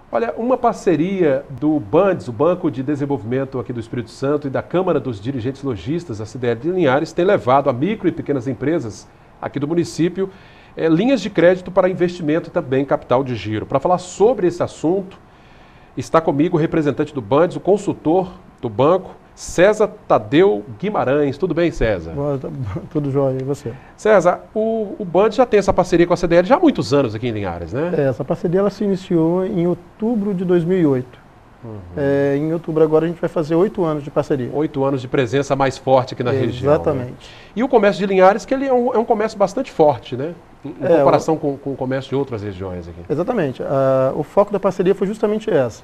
Olha, uma parceria do BANDES, o Banco de Desenvolvimento aqui do Espírito Santo, e da Câmara dos Dirigentes Lojistas, a CDL de Linhares, tem levado a micro e pequenas empresas aqui do município linhas de crédito para investimento e também capital de giro. Para falar sobre esse assunto, está comigo o representante do BANDES, o consultor do banco, César Tadeu Guimarães. Tudo bem, César? Tudo jóia, e você? César, o BANDES já tem essa parceria com a CDL já há muitos anos aqui em Linhares, né? Essa parceria ela se iniciou em outubro de 2008. Em outubro agora a gente vai fazer 8 anos de parceria. 8 anos de presença mais forte aqui na região. Exatamente. Né? E o comércio de Linhares, que ele é um comércio bastante forte, né? Em comparação com o comércio de outras regiões aqui. Exatamente. O foco da parceria foi justamente essa.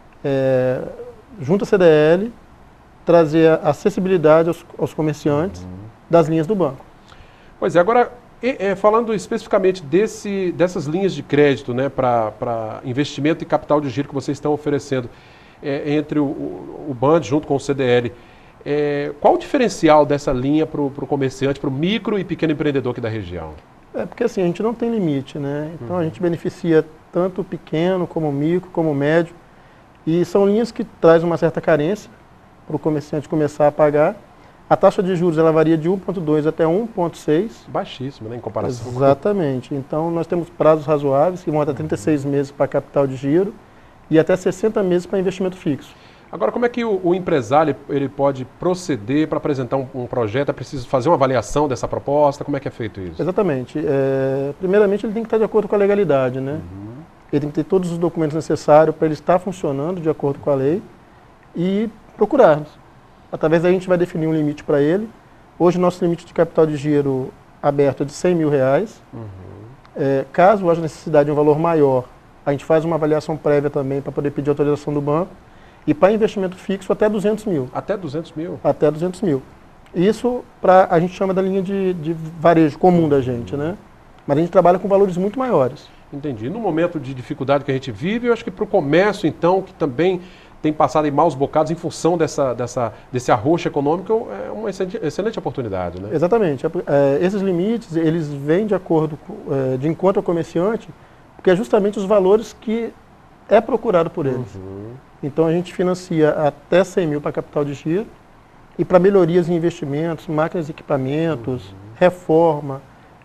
Junto à CDL, trazer acessibilidade aos comerciantes das linhas do banco. Pois é, agora, falando especificamente dessas linhas de crédito, né, para investimento e capital de giro que vocês estão oferecendo entre o BANDES junto com o CDL, qual o diferencial dessa linha para o comerciante, para o micro e pequeno empreendedor aqui da região? Porque assim, a gente não tem limite, né? Então a gente beneficia tanto o pequeno, como o micro, como o médio, e são linhas que trazem uma certa carência para o comerciante começar a pagar. A taxa de juros ela varia de 1,2 até 1,6. Baixíssimo, né, em comparação. Exatamente. Então nós temos prazos razoáveis, que vão até 36 meses para capital de giro e até 60 meses para investimento fixo. Agora, como é que o empresário ele pode proceder para apresentar um projeto? É preciso fazer uma avaliação dessa proposta? Como é que é feito isso? Exatamente. Primeiramente, ele tem que estar de acordo com a legalidade, né? Ele tem que ter todos os documentos necessários para ele estar funcionando de acordo com a lei e procurarmos. Através daí a gente vai definir um limite para ele. Hoje, nosso limite de capital de giro aberto é de R$100 mil. Caso haja necessidade de um valor maior, a gente faz uma avaliação prévia também para poder pedir autorização do banco. E para investimento fixo, até 200 mil. Até 200 mil? Até 200 mil. Isso a gente chama da linha de varejo comum da gente, né? Mas a gente trabalha com valores muito maiores. Entendi. No momento de dificuldade que a gente vive, eu acho que para o comércio, então, que também tem passado em maus bocados em função desse arroxo econômico, é uma excelente oportunidade, né? Exatamente. Esses limites, eles vêm de acordo, de encontro ao comerciante, porque é justamente os valores que é procurado por eles. Então a gente financia até 100 mil para capital de giro e para melhorias em investimentos, máquinas e equipamentos, reforma,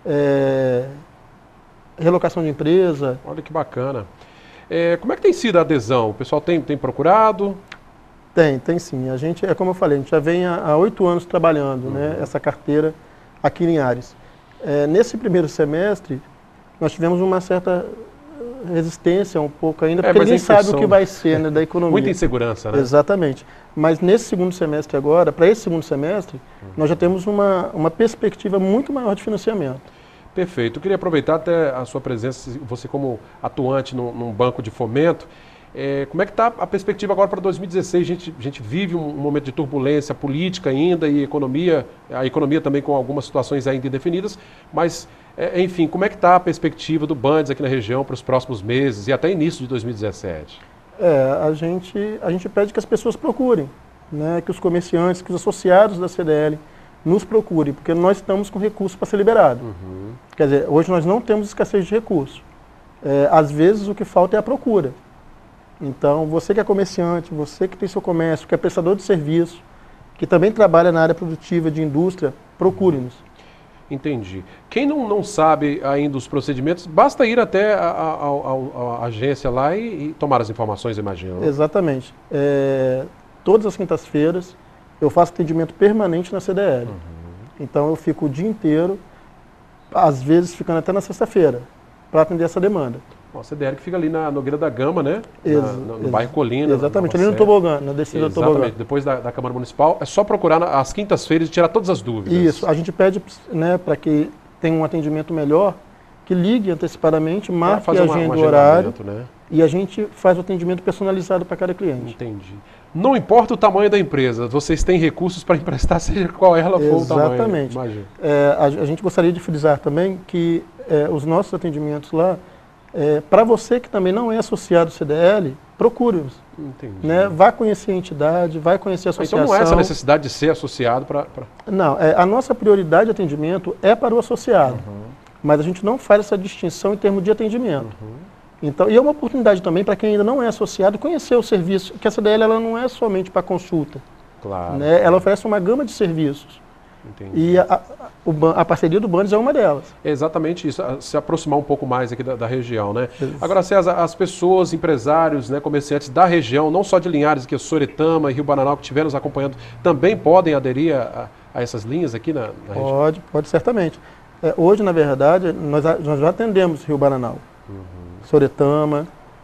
relocação de empresa. Olha que bacana. Como é que tem sido a adesão? O pessoal tem procurado? Tem sim. A gente, como eu falei, a gente já vem há 8 anos trabalhando né, essa carteira aqui em Linhares. Nesse primeiro semestre, nós tivemos uma certa resistência um pouco ainda, porque ninguém sabe o que vai ser né, da economia. Muita insegurança, né? Exatamente. Mas nesse segundo semestre agora, para esse segundo semestre, nós já temos uma perspectiva muito maior de financiamento. Perfeito. Eu queria aproveitar até a sua presença, você como atuante num banco de fomento. Como é que está a perspectiva agora para 2016? A gente vive um momento de turbulência política ainda e a economia também com algumas situações ainda indefinidas, mas, enfim, como é que está a perspectiva do BANDES aqui na região para os próximos meses e até início de 2017? A gente pede que as pessoas procurem, né, que os comerciantes, que os associados da CDL nos procurem, porque nós estamos com recursos para ser liberado. Quer dizer, hoje nós não temos escassez de recursos. Às vezes o que falta é a procura. Então, você que é comerciante, você que tem seu comércio, que é prestador de serviço, que também trabalha na área produtiva de indústria, procure-nos. Entendi. Quem não sabe ainda os procedimentos, basta ir até a agência lá e tomar as informações, imagino. Exatamente. Todas as quintas-feiras eu faço atendimento permanente na CDL. Então eu fico o dia inteiro, às vezes ficando até na sexta-feira, para atender essa demanda. A CDL que fica ali na Nogueira da Gama, né? No bairro Colina. Exatamente, ali no Tobogã, na descida do Tobogã. Exatamente, depois da Câmara Municipal. É só procurar às quintas-feiras e tirar todas as dúvidas. Isso, a gente pede né, para que tenha um atendimento melhor, que ligue antecipadamente, marque a agenda do horário, né? E a gente faz o atendimento personalizado para cada cliente. Entendi. Não importa o tamanho da empresa, vocês têm recursos para emprestar, seja qual ela for o tamanho. Exatamente. A gente gostaria de frisar também que os nossos atendimentos lá, para você que também não é associado ao CDL, procure-os. Né? Vá conhecer a entidade, vai conhecer a associação. Então não é essa necessidade de ser associado para... Não, a nossa prioridade de atendimento é para o associado. Mas a gente não faz essa distinção em termos de atendimento. Então, e é uma oportunidade também para quem ainda não é associado conhecer o serviço, que a CDL ela não é somente para consulta. Claro. Né? Ela oferece uma gama de serviços. Entendi. E a parceria do Bandes é uma delas. É exatamente isso, se aproximar um pouco mais aqui da região, né? Isso. Agora, César, as pessoas, empresários, né, comerciantes da região, não só de Linhares, que é Soretama e Rio Bananal, que estiveram nos acompanhando, também podem aderir a essas linhas aqui na região? Pode, certamente. Hoje, na verdade, nós já atendemos Rio Bananal, Soretama,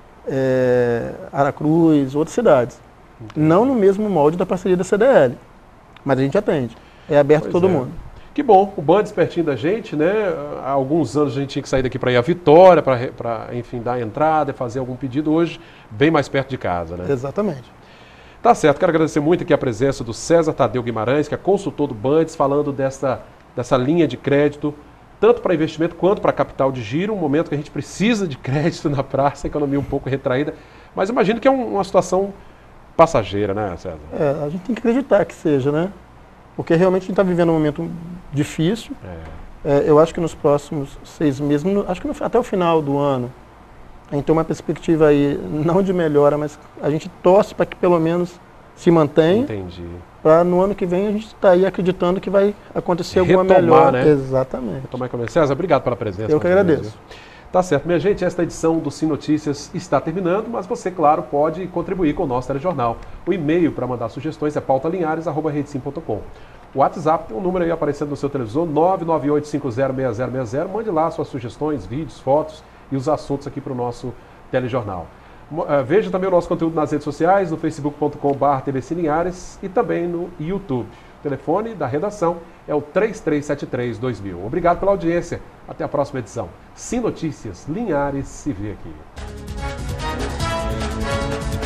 Aracruz, outras cidades. Entendi. Não no mesmo molde da parceria da CDL, mas a gente atende. É aberto a todo mundo. Que bom, o Bandes pertinho da gente, né? Há alguns anos a gente tinha que sair daqui para ir à Vitória, para, enfim, dar a entrada, fazer algum pedido. Hoje, bem mais perto de casa, né? Exatamente. Tá certo, quero agradecer muito aqui a presença do César Tadeu Guimarães, que é consultor do Bandes, falando dessa linha de crédito, tanto para investimento quanto para capital de giro, um momento que a gente precisa de crédito na praça, a economia um pouco retraída, mas imagino que é uma situação passageira, né, César? A gente tem que acreditar que seja, né? Porque realmente a gente está vivendo um momento difícil. Eu acho que nos próximos 6 meses, acho que até o final do ano, a gente tem uma perspectiva aí, não de melhora, mas a gente torce para que pelo menos se mantenha. Entendi. Para no ano que vem a gente estar aí acreditando que vai acontecer alguma melhora. Né? Exatamente. Retomar e começar. César, obrigado pela presença. Eu que agradeço. Tá certo, minha gente, esta edição do Sim Notícias está terminando, mas você, claro, pode contribuir com o nosso telejornal. O e-mail para mandar sugestões é pautalinhares@redesim.com. O WhatsApp tem um número aí aparecendo no seu televisor, 998506060. Mande lá suas sugestões, vídeos, fotos e os assuntos aqui para o nosso telejornal. Veja também o nosso conteúdo nas redes sociais, no facebook.com/tvcinlinhares e também no YouTube. O telefone da redação é o 3373-2000. Obrigado pela audiência. Até a próxima edição. Sim Notícias, Linhares se vê aqui.